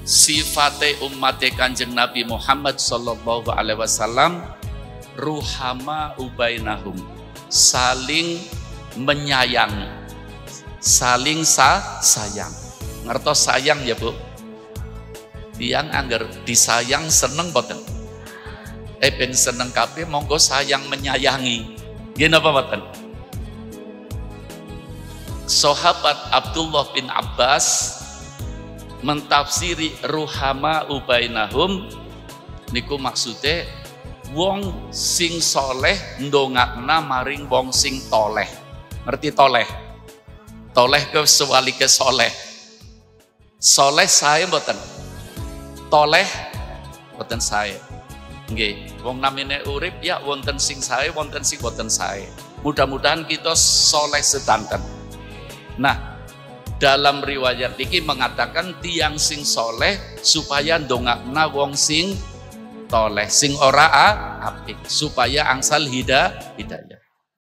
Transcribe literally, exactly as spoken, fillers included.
sifate umat Kanjeng Nabi Muhammad sallallahu alaihi wasallam ruhama ubainahum, saling menyayang, saling sa sayang. Ngertos sayang ya Bu? Tiang angger disayang seneng boten? Eh ben seneng kabeh monggo sayang menyayangi. Nggih napa boten? Sahabat Abdullah bin Abbas mentafsiri ruhama ubainahum niku maksude wong sing soleh ndongakna maring wong sing toleh. Ngerti toleh? Toleh ke sewali ke soleh. Soleh saya mboten. Toleh mboten saya. Nggih, wong namine urip ya wonten sing sae, wonten sing boten sae. Mudah-mudahan kita soleh sedanten. Nah, dalam riwayat iki mengatakan tiang sing soleh supaya ndongakna wong sing toleh, sing ora apik supaya angsal hidayah.